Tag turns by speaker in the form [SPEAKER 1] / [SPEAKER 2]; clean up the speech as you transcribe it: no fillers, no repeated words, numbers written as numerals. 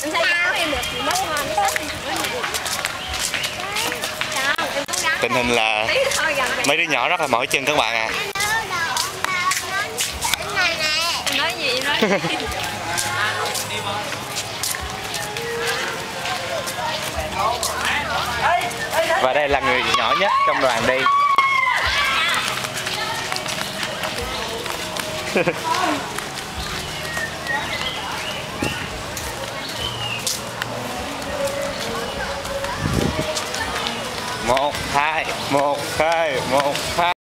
[SPEAKER 1] Em thấy áo em được thì mất hoa nó thích.
[SPEAKER 2] Tình hình là mấy đứa nhỏ rất là mỏi chân các bạn à.
[SPEAKER 1] Em nói gì em nói gì?
[SPEAKER 2] Và đây là người nhỏ nhất trong đoàn đi. Một hai